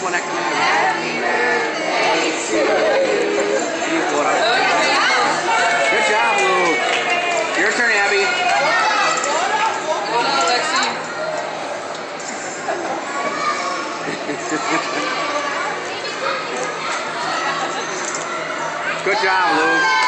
next one next to me. Good job, Lou. Your turn, Abby. Hold on, Lexi. Good job, Lou.